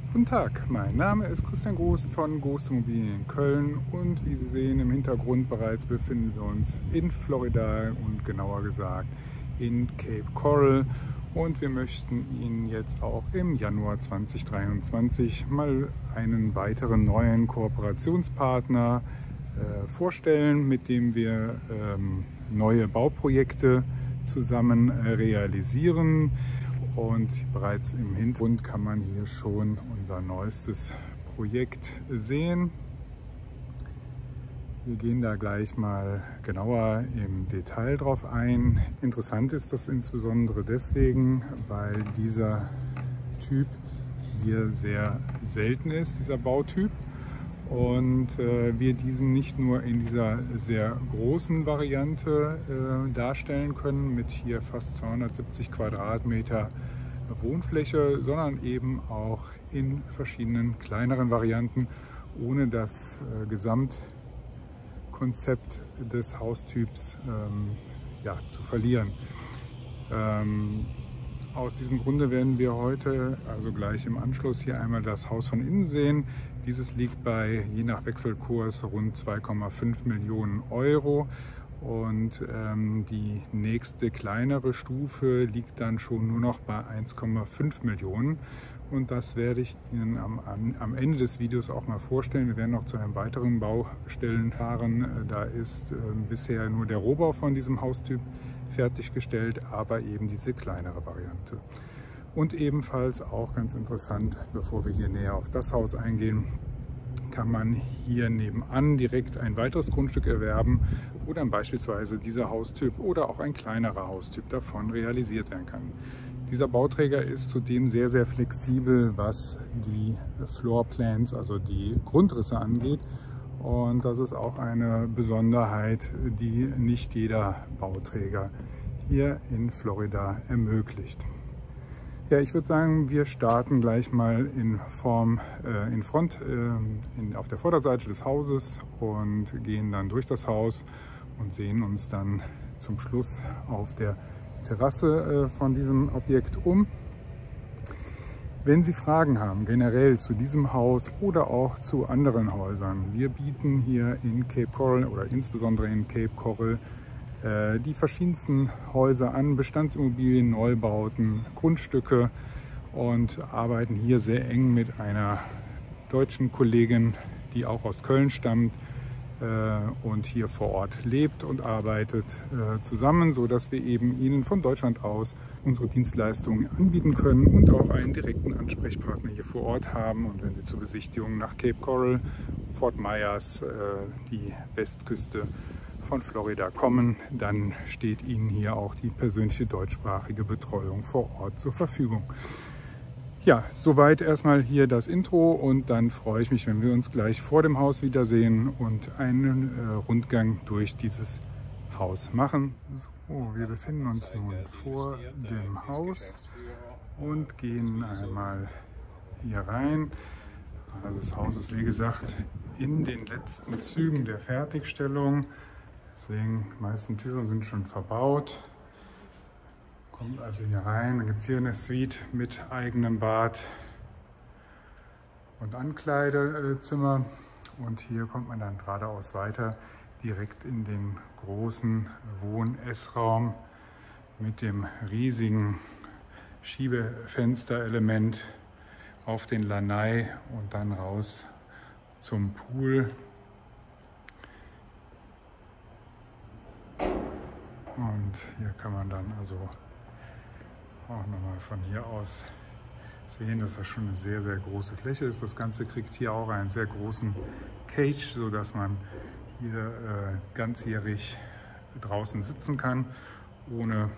Guten Tag, mein Name ist Christian Groß von Groß Immobilien in Köln und wie Sie sehen im Hintergrund bereits befinden wir uns in Florida und genauer gesagt in Cape Coral und wir möchten Ihnen jetzt auch im Januar 2023 mal einen weiteren neuen Kooperationspartner vorstellen, mit dem wir neue Bauprojekte zusammen realisieren. Und bereits im Hintergrund kann man hier schon unser neuestes Projekt sehen. Wir gehen da gleich mal genauer im Detail drauf ein. Interessant ist das insbesondere deswegen, weil dieser Typ hier sehr selten ist, dieser Bautyp. Und wir diesen nicht nur in dieser sehr großen Variante darstellen können, mit hier fast 270 Quadratmeter Wohnfläche, sondern eben auch in verschiedenen kleineren Varianten, ohne das Gesamtkonzept des Haustyps zu verlieren. Aus diesem Grunde werden wir heute, also gleich im Anschluss, hier einmal das Haus von innen sehen. Dieses liegt bei, je nach Wechselkurs, rund 2,5 Millionen Euro. Und die nächste kleinere Stufe liegt dann schon nur noch bei 1,5 Millionen. Und das werde ich Ihnen am Ende des Videos auch mal vorstellen. Wir werden noch zu einem weiteren Baustellen fahren. Da ist bisher nur der Rohbau von diesem Haustyp fertiggestellt, aber eben diese kleinere Variante. Und ebenfalls auch ganz interessant, bevor wir hier näher auf das Haus eingehen, kann man hier nebenan direkt ein weiteres Grundstück erwerben, wo dann beispielsweise dieser Haustyp oder auch ein kleinerer Haustyp davon realisiert werden kann. Dieser Bauträger ist zudem sehr, sehr flexibel, was die Floorplans, also die Grundrisse angeht. Und das ist auch eine Besonderheit, die nicht jeder Bauträger hier in Florida ermöglicht. Ja, ich würde sagen, wir starten gleich mal auf der Vorderseite des Hauses und gehen dann durch das Haus und sehen uns dann zum Schluss auf der Terrasse von diesem Objekt um. Wenn Sie Fragen haben generell zu diesem Haus oder auch zu anderen Häusern, wir bieten hier in Cape Coral oder insbesondere in Cape Coral die verschiedensten Häuser an, Bestandsimmobilien, Neubauten, Grundstücke und arbeiten hier sehr eng mit einer deutschen Kollegin, die auch aus Köln stammt und hier vor Ort lebt und arbeitet, zusammen, sodass wir eben Ihnen von Deutschland aus unsere Dienstleistungen anbieten können und auch einen direkten Ansprechpartner hier vor Ort haben. Und wenn Sie zur Besichtigung nach Cape Coral, Fort Myers, die Westküste von Florida kommen, dann steht Ihnen hier auch die persönliche deutschsprachige Betreuung vor Ort zur Verfügung. Ja, soweit erstmal hier das Intro und dann freue ich mich, wenn wir uns gleich vor dem Haus wiedersehen und einen Rundgang durch dieses Haus machen. So, wir befinden uns nun vor dem Haus und gehen einmal hier rein. Also das Haus ist wie gesagt in den letzten Zügen der Fertigstellung. Deswegen, die meisten Türen sind schon verbaut. Kommt also hier rein. Dann gibt es hier eine Suite mit eigenem Bad und Ankleidezimmer. Und hier kommt man dann geradeaus weiter direkt in den großen Wohn-Essraum mit dem riesigen Schiebefensterelement auf den Lanai und dann raus zum Pool. Und hier kann man dann also auch nochmal von hier aus sehen, dass das schon eine sehr, sehr große Fläche ist. Das Ganze kriegt hier auch einen sehr großen Cage, sodass man hier ganzjährig draußen sitzen kann, ohne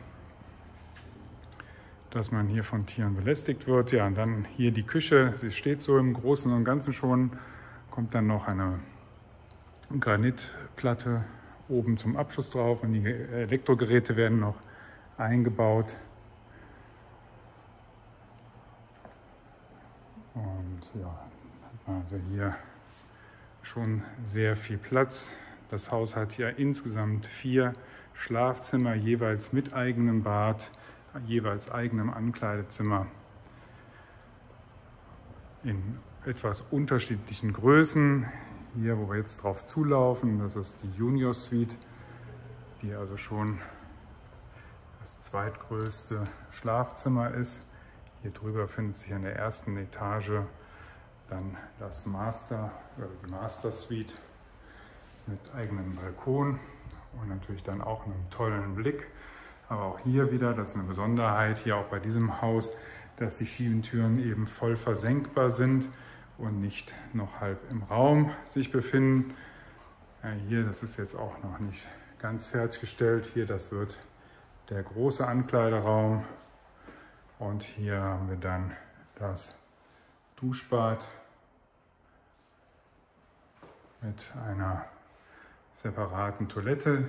dass man hier von Tieren belästigt wird. Ja, und dann hier die Küche. Sie steht so im Großen und Ganzen schon. Kommt dann noch eine Granitplatte oben zum Abschluss drauf und die Elektrogeräte werden noch eingebaut. Und ja, hat man also hier schon sehr viel Platz. Das Haus hat hier insgesamt 4 Schlafzimmer, jeweils mit eigenem Bad, jeweils eigenem Ankleidezimmer. in etwas unterschiedlichen Größen. Hier, wo wir jetzt drauf zulaufen, das ist die Junior Suite, die also schon das zweitgrößte Schlafzimmer ist. Hier drüber findet sich in der ersten Etage dann das die Master Suite mit eigenem Balkon und natürlich dann auch einem tollen Blick. Aber auch hier wieder, das ist eine Besonderheit, hier auch bei diesem Haus, dass die Schiebentüren eben voll versenkbar sind und nicht noch halb im Raum sich befinden. Hier, das ist jetzt auch noch nicht ganz fertiggestellt. Hier, das wird der große Ankleideraum. Und hier haben wir dann das Duschbad mit einer separaten Toilette,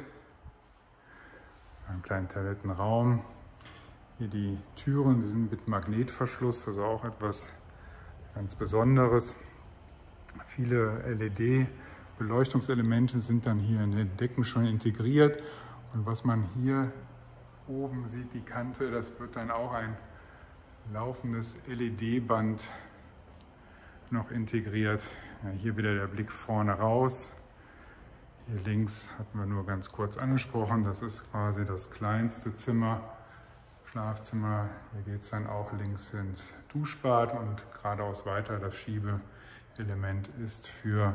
einem kleinen Toilettenraum. Hier die Türen, die sind mit Magnetverschluss, also auch etwas ganz Besonderes. Viele LED-Beleuchtungselemente sind dann hier in den Decken schon integriert. Und was man hier oben sieht, die Kante, das wird dann auch ein laufendes LED-Band noch integriert. Ja, hier wieder der Blick vorne raus. Hier links hatten wir nur ganz kurz angesprochen, das ist quasi das kleinste Zimmer. Schlafzimmer, hier geht es dann auch links ins Duschbad und geradeaus weiter. Das Schiebeelement ist für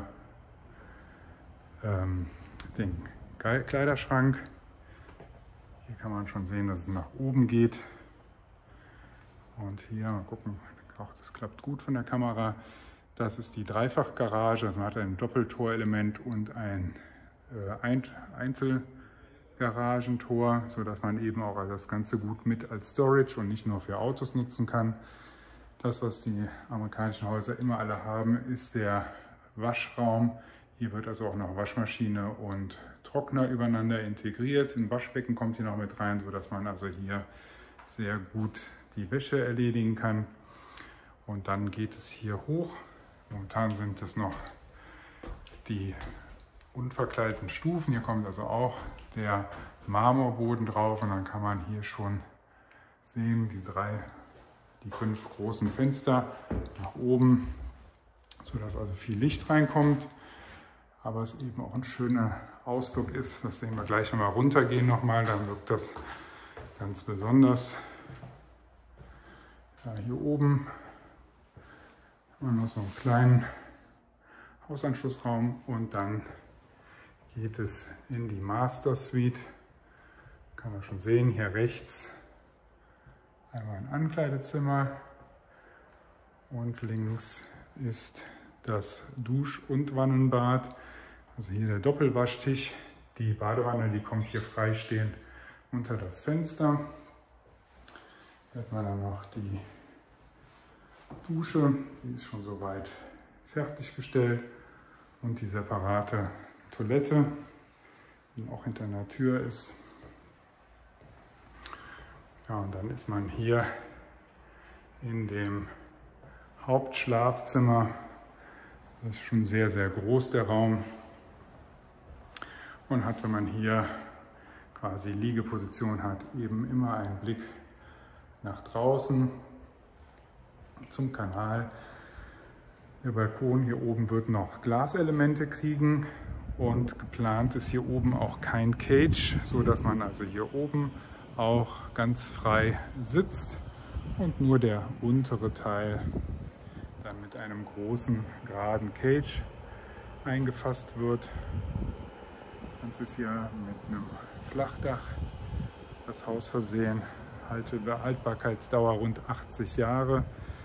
den Kleiderschrank. Hier kann man schon sehen, dass es nach oben geht. Und hier, mal gucken, auch das klappt gut von der Kamera. Das ist die Dreifachgarage. Also man hat ein Doppeltorelement und ein Einzelgaragentor, sodass man eben auch das Ganze gut mit als Storage und nicht nur für Autos nutzen kann. Das, was die amerikanischen Häuser immer alle haben, ist der Waschraum. Hier wird also auch noch Waschmaschine und Trockner übereinander integriert. Ein Waschbecken kommt hier noch mit rein, sodass man also hier sehr gut die Wäsche erledigen kann. Und dann geht es hier hoch. Momentan sind es noch die unverkleideten Stufen. Hier kommt also auch der Marmorboden drauf und dann kann man hier schon sehen, die 5 großen Fenster nach oben, sodass also viel Licht reinkommt, aber es eben auch ein schöner Ausblick ist. Das sehen wir gleich, wenn wir runtergehen nochmal, dann wirkt das ganz besonders. Ja, hier oben haben wir noch so einen kleinen Hausanschlussraum und dann geht es in die Master Suite. Kann man schon sehen, hier rechts einmal ein Ankleidezimmer und links ist das Dusch- und Wannenbad. Also hier der Doppelwaschtisch. Die Badewanne, die kommt hier freistehend unter das Fenster. Hier hat man dann noch die Dusche, die ist schon soweit fertiggestellt und die separate Toilette, die auch hinter einer Tür ist. Ja, und dann ist man hier in dem Hauptschlafzimmer. Das ist schon sehr, sehr groß, der Raum. Und hat, wenn man hier quasi Liegeposition hat, eben immer einen Blick nach draußen zum Kanal. Der Balkon hier oben wird noch Glaselemente kriegen und geplant ist hier oben auch kein Cage, so dass man also hier oben auch ganz frei sitzt und nur der untere Teil dann mit einem großen geraden Cage eingefasst wird. Das ist hier mit einem Flachdach das Haus versehen, Haltbarkeitsdauer rund 80 Jahre.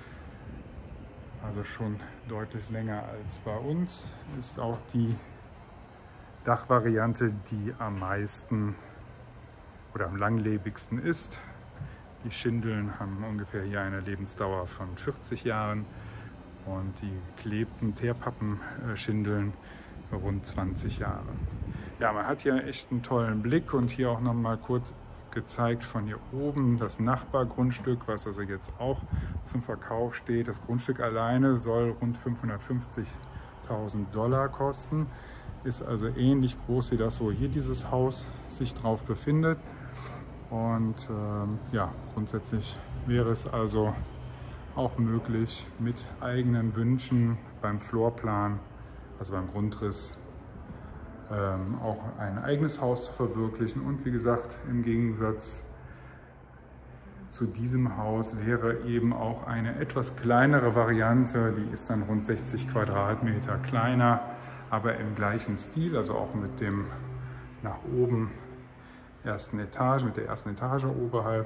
Also schon deutlich länger als bei uns. Ist auch die Dachvariante, die am meisten oder am langlebigsten ist. Die Schindeln haben ungefähr hier eine Lebensdauer von 40 Jahren und die geklebten Teerpappenschindeln rund 20 Jahre. Ja, man hat hier echt einen tollen Blick und hier auch noch mal kurz gezeigt von hier oben das Nachbargrundstück, was also jetzt auch zum Verkauf steht. Das Grundstück alleine soll rund $550.000 kosten, ist also ähnlich groß wie das, wo hier dieses Haus sich drauf befindet. Und ja, grundsätzlich wäre es also auch möglich, mit eigenen Wünschen beim Floorplan, also beim Grundriss, auch ein eigenes Haus zu verwirklichen. Und wie gesagt, im Gegensatz zu diesem Haus wäre eben auch eine etwas kleinere Variante, die ist dann rund 60 Quadratmeter kleiner, aber im gleichen Stil, also auch mit dem nach oben ersten Etage, mit der ersten Etage oberhalb.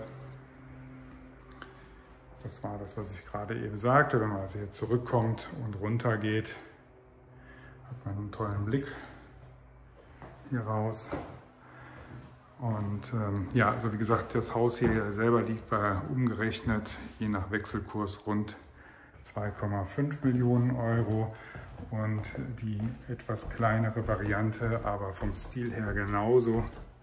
Das war das, was ich gerade eben sagte. Wenn man also hier zurückkommt und runter geht, hat man einen tollen Blick hier raus. Und ja, also wie gesagt, das Haus hier selber liegt bei umgerechnet, je nach Wechselkurs, rund 2,5 Millionen Euro. Und die etwas kleinere Variante, aber vom Stil her genauso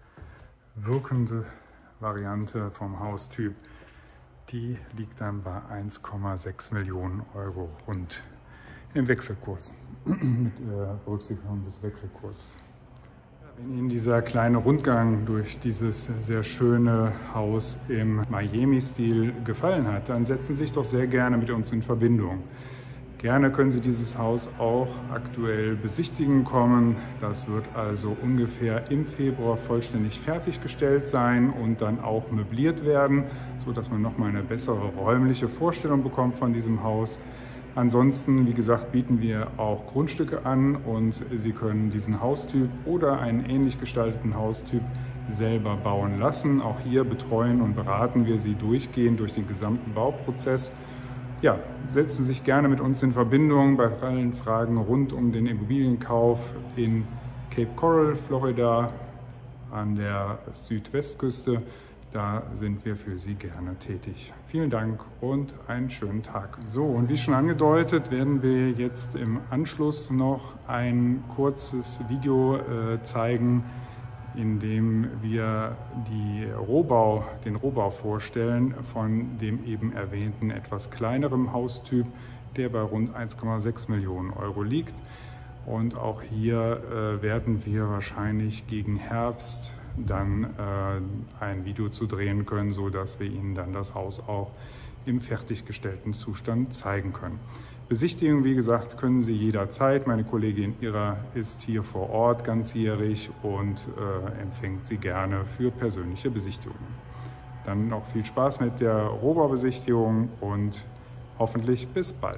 wirkende Variante vom Haustyp, die liegt dann bei 1,6 Millionen Euro rund im Wechselkurs, mit Berücksichtigung des Wechselkurses. Wenn Ihnen dieser kleine Rundgang durch dieses sehr schöne Haus im Miami-Stil gefallen hat, dann setzen Sie sich doch sehr gerne mit uns in Verbindung. Gerne können Sie dieses Haus auch aktuell besichtigen kommen. Das wird also ungefähr im Februar vollständig fertiggestellt sein und dann auch möbliert werden, sodass man nochmal eine bessere räumliche Vorstellung bekommt von diesem Haus. Ansonsten, wie gesagt, bieten wir auch Grundstücke an und Sie können diesen Haustyp oder einen ähnlich gestalteten Haustyp selber bauen lassen. Auch hier betreuen und beraten wir Sie durchgehend durch den gesamten Bauprozess. Ja, setzen Sie sich gerne mit uns in Verbindung bei allen Fragen rund um den Immobilienkauf in Cape Coral, Florida, an der Südwestküste. Da sind wir für Sie gerne tätig. Vielen Dank und einen schönen Tag. So, und wie schon angedeutet, werden wir jetzt im Anschluss noch ein kurzes Video zeigen, in dem wir den Rohbau vorstellen von dem eben erwähnten etwas kleineren Haustyp, der bei rund 1,6 Millionen Euro liegt. Und auch hier werden wir wahrscheinlich gegen Herbst dann ein Video zu drehen können, sodass wir Ihnen dann das Haus auch im fertiggestellten Zustand zeigen können. Besichtigung, wie gesagt, können Sie jederzeit. Meine Kollegin Ira ist hier vor Ort ganzjährig und empfängt Sie gerne für persönliche Besichtigungen. Dann noch viel Spaß mit der Rohbaubesichtigung und hoffentlich bis bald.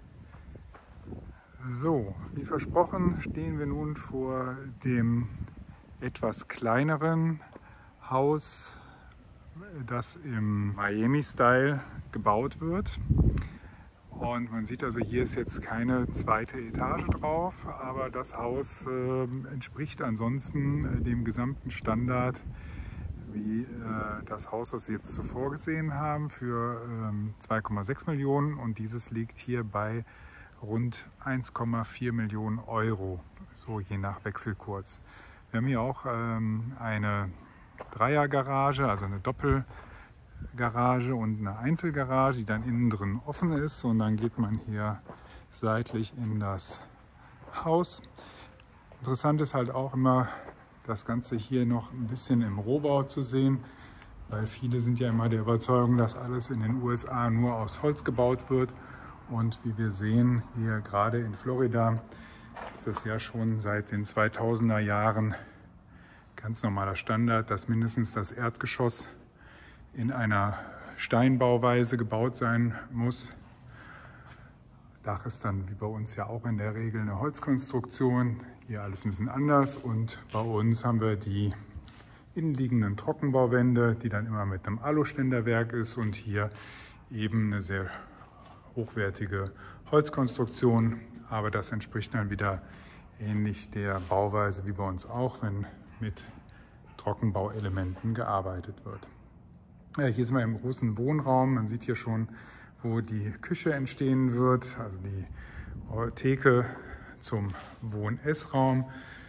So, wie versprochen, stehen wir nun vor dem etwas kleineren Haus, das im Miami-Style gebaut wird. Und man sieht also, hier ist jetzt keine zweite Etage drauf, aber das Haus entspricht ansonsten dem gesamten Standard, wie das Haus, was wir jetzt zuvor gesehen haben, für 2,6 Millionen. Und dieses liegt hier bei rund 1,4 Millionen Euro, so je nach Wechselkurs. Wir haben hier auch eine Dreiergarage, also eine Doppelgarage und eine Einzelgarage, die dann innen drin offen ist. Und dann geht man hier seitlich in das Haus. Interessant ist halt auch immer, das Ganze hier noch ein bisschen im Rohbau zu sehen, weil viele sind ja immer der Überzeugung, dass alles in den USA nur aus Holz gebaut wird. Und wie wir sehen, hier gerade in Florida ist es ja schon seit den 2000er Jahren ganz normaler Standard, dass mindestens das Erdgeschoss in einer Steinbauweise gebaut sein muss. Dach ist dann wie bei uns ja auch in der Regel eine Holzkonstruktion. Hier alles ein bisschen anders. Und bei uns haben wir die innenliegenden Trockenbauwände, die dann immer mit einem Aluständerwerk ist und hier eben eine sehr hochwertige Holzkonstruktion, aber das entspricht dann wieder ähnlich der Bauweise wie bei uns auch, wenn mit Trockenbauelementen gearbeitet wird. Ja, hier sind wir im großen Wohnraum. Man sieht hier schon, wo die Küche entstehen wird, also die Theke zum Wohn-Essraum.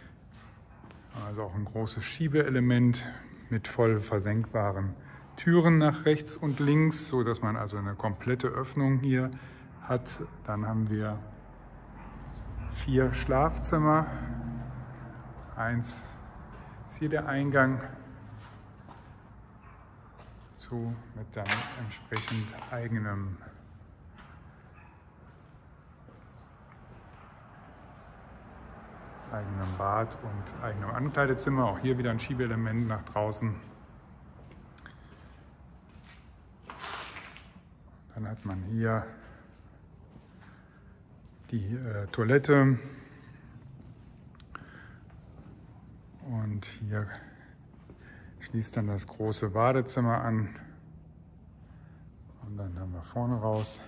Also auch ein großes Schiebeelement mit voll versenkbaren Türen nach rechts und links, so dass man also eine komplette Öffnung hier hat. Dann haben wir 4 Schlafzimmer. Eins ist hier der Eingang mit dann entsprechend eigenem eigenem Bad und eigenem Ankleidezimmer. Auch hier wieder ein Schiebeelement nach draußen. Dann hat man hier die Toilette und hier schließt dann das große Badezimmer an und dann haben wir vorne raus.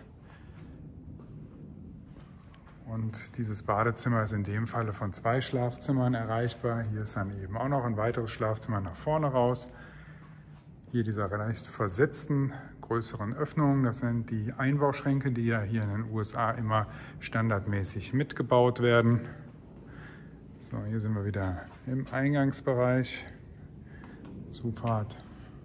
Und dieses Badezimmer ist in dem Falle von 2 Schlafzimmern erreichbar. Hier ist dann eben auch noch ein weiteres Schlafzimmer nach vorne raus. Hier diese leicht versetzten größeren Öffnungen, das sind die Einbauschränke, die ja hier in den USA immer standardmäßig mitgebaut werden. So, hier sind wir wieder im Eingangsbereich. Zufahrt.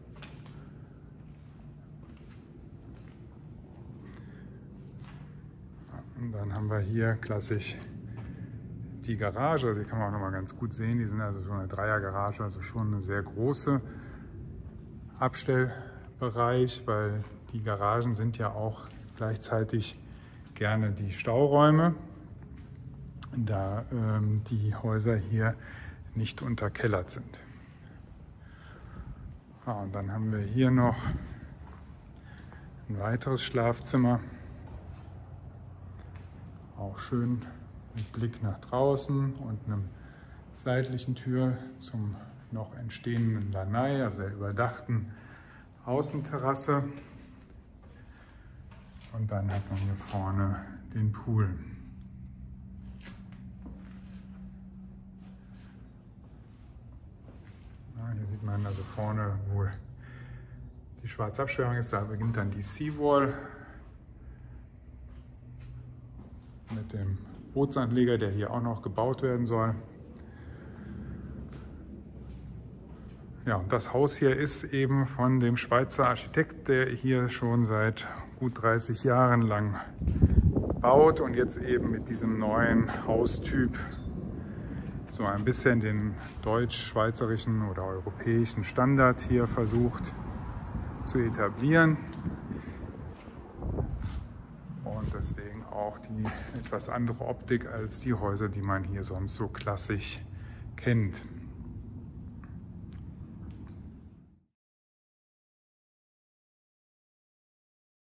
Und dann haben wir hier klassisch die Garage. Die kann man auch noch mal ganz gut sehen. Die sind also so eine Dreiergarage, also schon eine sehr große Abstellbereich, weil die Garagen sind ja auch gleichzeitig gerne die Stauräume, da die Häuser hier nicht unterkellert sind. Und dann haben wir hier noch ein weiteres Schlafzimmer, auch schön mit Blick nach draußen und einer seitlichen Tür zum noch entstehenden Lanai, also der überdachten Außenterrasse. Und dann hat man hier vorne den Pool. Hier sieht man also vorne, wo die schwarze Absperrung ist, da beginnt dann die Seawall mit dem Bootsanleger, der hier auch noch gebaut werden soll. Ja, und das Haus hier ist eben von dem Schweizer Architekt, der hier schon seit gut 30 Jahren lang baut und jetzt eben mit diesem neuen Haustyp so ein bisschen den deutsch-schweizerischen oder europäischen Standard hier versucht zu etablieren. Und deswegen auch die etwas andere Optik als die Häuser, die man hier sonst so klassisch kennt.